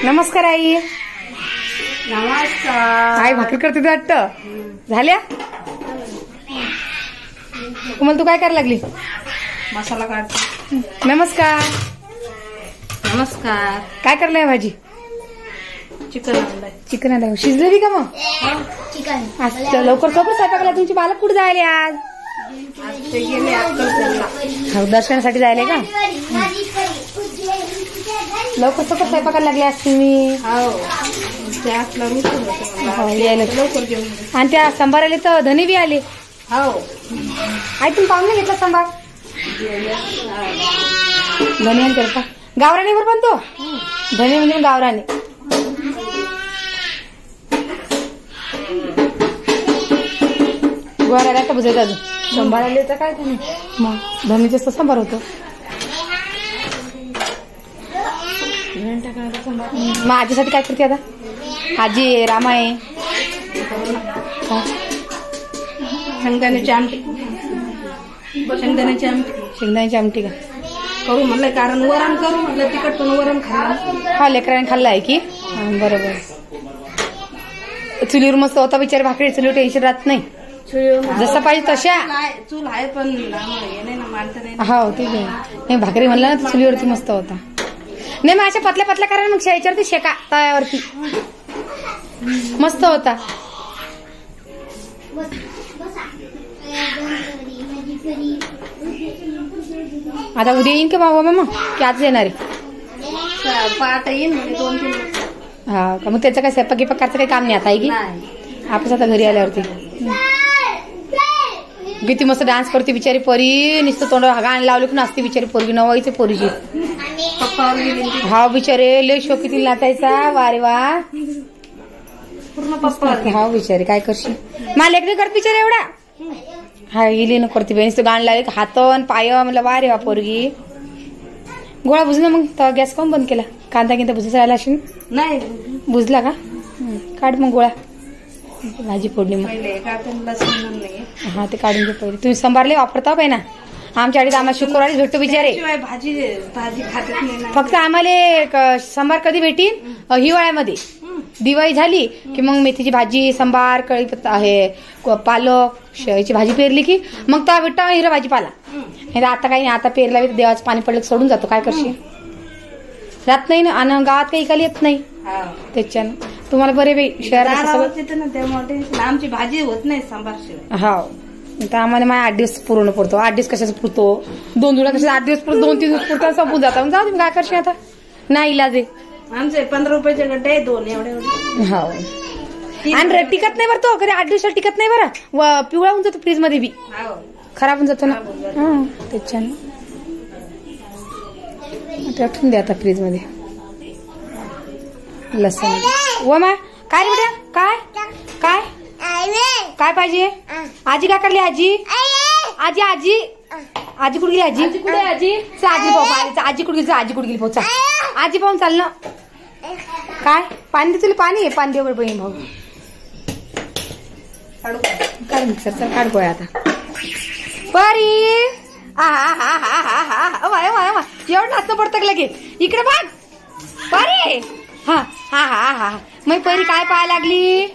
नमस्कार आई. नमस्कार. आई भाकरी करते ते वाटतं. झाल्या कोमल, तू काय करायला लागली? मसाला काढते. नमस्कार. नमस्कार. काय करलाय भाजी? चिकन आणलंय. चिकन आलं. शिजलेली का मग? आज लवकर स्वयंपाकाला. तुमची बालक कुठे जायले आज? ते गेले अक्कलकोटला. हो, दर्शनासाठी जायले का? लवकर स्वयंपाकाला लागले असते मी. हो, ते असलं रुसून हो, यायला लवकर जेवण. आणि त्या संभाराले तर धने बी आले. हो, आई तुम्ही पाहून नाही घेतला संभार? धने आणते का? गावराने वर पण तो धने म्हणजे गावराने. गोळ्याला का बुजायचं अजून? संभाळले तर काय तुम्ही? मग धनेच संभार होतो. मग आजीसाठी काय करते आता? आजी आहे, रामा आहे. शेंगदाण्याची आमटी. शेंगदाण्याची आमटी. शेंगदाण्याची आमटी का करू म्हणलं, कारण वरण करू म्हणलं. तिखट पण वरण खाल्लं. हा, लेकराने खाल्ला आहे की? बरोबर. चुलीवर मस्त होता बिचारी भाकरी. चुलीवर टेन्शन राहत नाही. जसं पाहिजे तशा. चूल आहे पण हे नाही ना, माणसं नाही. हो, ठीक आहे. नाही, भाकरी म्हणलं ना, चुलीवरती मस्त होता. नाही, मग अशा पतल्या पतल्या करा मग याच्यावरती शेका तव्यावरती. मस्त होता. आता उद्या येईन का बाबा मग की आज येणार आहे? पाट येईन म्हणजे 2 किलो. हा का? मग त्याचं काय स्वयंपाक गिपाकाचं काही काम नाही आता आहे की? आपण आता घरी आल्यावरती. किती मस्त डान्स करते बिचारी परी. नुसतं तोंड गाणं लावले पण असते बिचारी पोरगी. नवाईचे पोरीची. हा बिचारे लय शो किती नाचायचा. वारे वा, पूर्ण पप्पा. हा बिचारी काय करशील? मला एकदा करत बिचारी एवढा. हा, गेली न करते बेनीस. तो गाणं लावले हातन पाय. म्हणलं वा रे वा पोरगी. गोळा बुजला मग तर गॅस काऊन बंद केला? कांदा गिंदा बुजत राहिला असेल. नाही बुजला का? काढ मग गोळा. भाजी फोडणी मग. हा, ते काढून घे पहिले. तुम्ही संभारले वापरता पाहिजे ना. आमच्या आधी आम्हाला शुक्रवारी भेटतो बिचारे. भाजी खातच नाही ना. फक्त आम्हाला संभार कधी भेटीन? हिवाळ्यामध्ये. दिवाळी झाली की मग मेथीची भाजी, संभार, कढीपत्ता, हे पालक, शेळीची भाजी पेरली की मग तर भेटता हिरवा भाजीपाला. हे आता काही नाही. आता पेरला देवाचं पाणी पडलं सोडून जातो. काय करशील? राहत नाही ना. आणि गावात काही इकायला येत नाही त्याच्यानं. तुम्हाला बरे बाई शहरात आमची भाजी होत नाही संभार शिवाय. हा, तर आम्हाला माझ्या 8 दिवस पूर्ण पडतो. 8 दिवस कशाचं पुरतो? 2 जुड्या कशाचं 8 दिवस पुरतो? 2-3 दिवस पुरतो. संपून जातात. जाऊ तुम्ही काय करशील आता? नाही इलाज आहे. आमचे 15 रुपयाचे गड्डे 2 एवढे. हो, आणि टिकत नाही बरं तो. कधी 8 दिवसात टिकत नाही बरं. पिवळा होऊन जातो फ्रीज मध्ये बी. खराब होऊन जातो ना. त्याच्यानं ठेवून द्या आता फ्रीज मध्ये. लसण व मा काय रे बेटा? काय काय काय पाहिजे? आजी काय करली? आजी आजी आजी आजी कुठे गेली? आजी कुठे? आजी आजी पाहू. आजी कुठे गेली? आजी कुठे गेली? पोचा आजी पाहून चाल ना. काय पाणी दे तुला? पाणी पाणी दे बरं बहीण भाऊ. काढ मिक्सर. चल काढ गोळ्या आता. परी एवढं नाचतं पडतं लगे. इकडे बघ परी. हा हा हा हा. मग परी काय पाहायला लागली?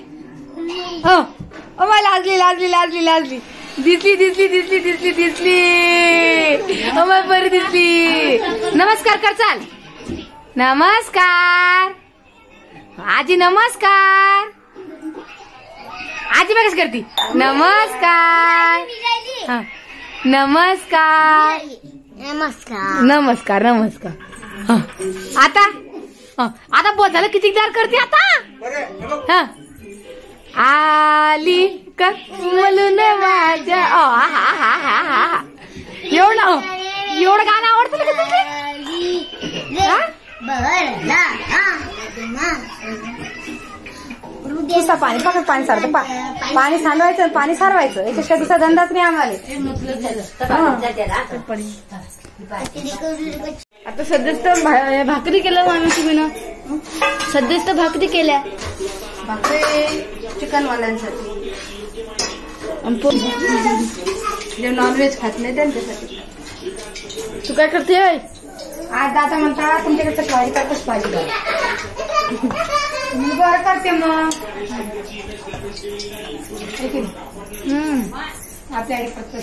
लाजली लाजली लाजली लाजली. दिसली दिसली दिसली दिसली दिसली. मग परी दिसली. नमस्कार कर चाल. नमस्कार आजी. नमस्कार आजी. बघ कशी करती. नमस्कार. हा, नमस्कार नमस्कार नमस्कार नमस्कार. आता आता बोल झालं. कितीदार करते आता? हा, आली का म्हणून माझ्या. एवढं गाणं आवडतं का तुला? दुसरा पाणी पकड. पाणी सारतं. पाणी सांडवायचं, पाणी सारवायचं. याच्याशिवाय दुसरा धंदाच नाही आम्हाला. आता सध्याच तर भाकरी केल्या तुम्ही ना. सध्याच तर भाकरी केल्या. भाकरी चिकन वाल्यांसाठी. जे नॉनव्हेज खात नाही त्यांच्यासाठी. तू काय करते? आज दादा म्हणता तुमच्याकडचं ज्वारी काय कसं पाहिजे. मी बरं करते मग. आपल्या आई फक्त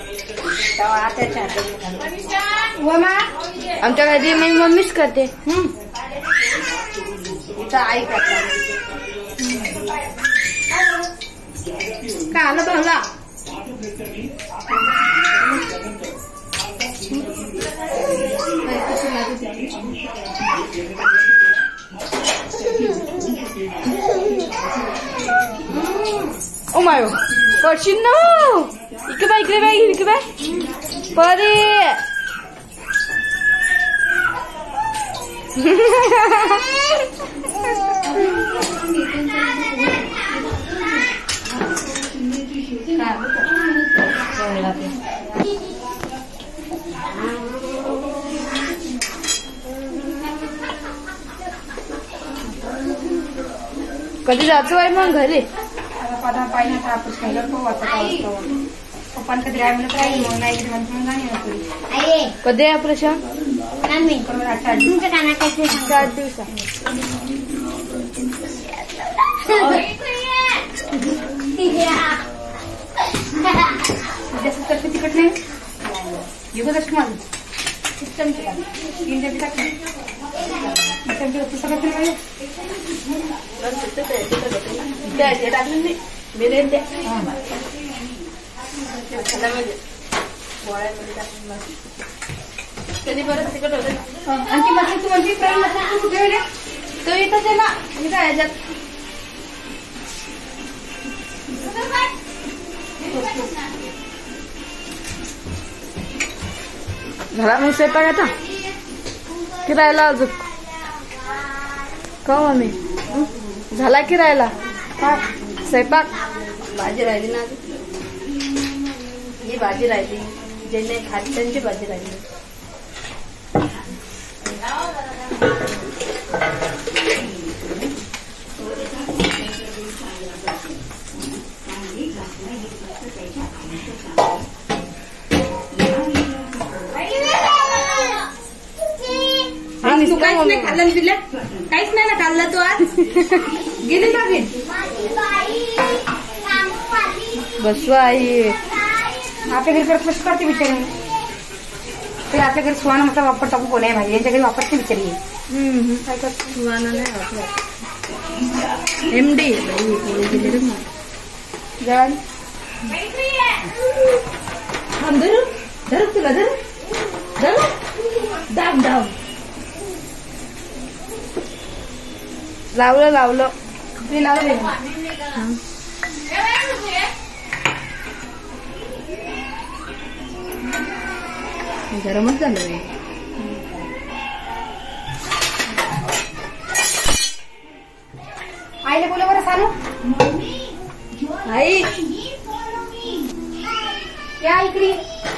व मा आमच्या घरी मी मम्मीच करते. इथं आई करता का आलं भावला. ओ मायो पडशील ना. इकडे बाय इकडे बाय इकडे बाय परे. कधी जायचं आहे मग घरी. पाहिजे तर आपण खायला खूप वाटत पप्पान कधी राय म्हणत राहील मग नाही नाही. कधी आहे ऑपरेशन. 8 दिवसा. जास्त चटणी तिखट नाही युग दर्शक माझं 3 चमचे टाकले. सगळं पाहिजे कधी परत तिकट होते. आणखी मसाला तू म्हणते फ्राय मसाला तू कुठे वेळे तो इथंच आहे ना. मी काय याच्यात झाला मग स्वयंपाक आता की राहिला अजून. का मम्मी झाला की राहिला स्वयंपाक. भाजी राहिली ना अजून. ही भाजी राहिली जे नाही खात त्यांची भाजी राहिली. तू काहीच नाही खाल्लं पिल्ल्या. काहीच नाही ना खाल्लं तू आज. गेली ना घरी. बसवा आई. आपल्या घरी परत कसं करते बिचारी. ते आपल्या घरी सुहाना मसाला वापर टाकू कोण आहे भाजी यांच्या घरी वापरते बिचारी. काय करतो सुहाना नाही वाटत. एमडी जळाली. धरू धरू तुला धरू धरू दाब दाब. लावलं लावलं ते लावले गरमच झालं. आईले बोला बरं सांगू आई या इकडे.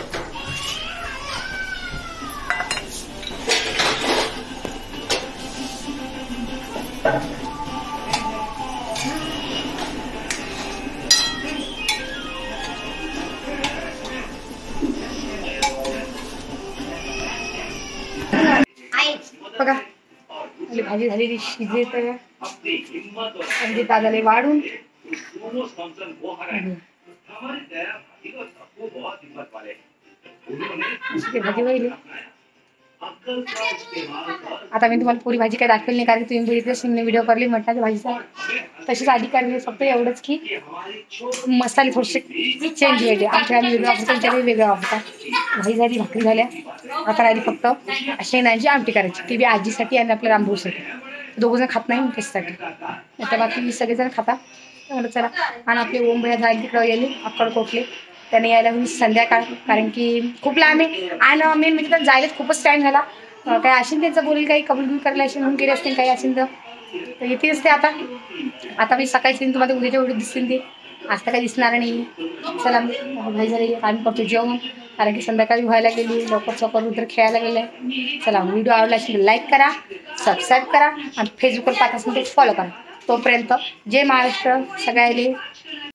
बघा आपली भाजी झालेली शिजत अगदी ताजाले वाढून भाजी वळली. आता मी तुम्हाला पुरी भाजी काय दाखवली नाही कारण तुम्ही बघितलं व्हिडिओ करली मटणाच्या भाजीचा. तशीच आधी काढली फक्त एवढंच की मसाले थोडेसे चेंज वेगळे. आमच्या वेगळं वापरतात त्यांच्याकडे वेगळं वापरतात. भाजी झाली भाकरी झाल्या. आता राहिली फक्त शेणाची आमटी करायची. ती बी आजीसाठी आणि आपल्या रामभाऊसाठी. 2 जण खात नाही त्याच्यासाठी. त्या बाकी सगळेजण खातात. म्हणलं चला. आणि आपले ओम भैया जायला तिकडं गेले अक्कलकोटले. त्याने यायला मी संध्याकाळ कारण की खूप लांब आहे. आणि मेन म्हणजे तर जायलाच खूपच टाईम झाला. काय असेल त्यांचं बोलेल काही कबूल करायला असेल म्हणून गेले असतील काही असेल तर येते असते. आता मी सकाळी तुम्हाला उद्याच्या व्हिडिओ दिसतील ते. आज तर काही दिसणार नाही. चला भाई झाली आम्ही करतो जेवण कारण की संध्याकाळी व्हायला गेली. लवकर चौकर उतर खेळायला गेले. चला व्हिडिओ आवडला असेल लाईक करा सबस्क्राईब करा आणि फेसबुकवर पाहत असेल तर फॉलो करा. तोपर्यंत जय महाराष्ट्र सगळ्याले.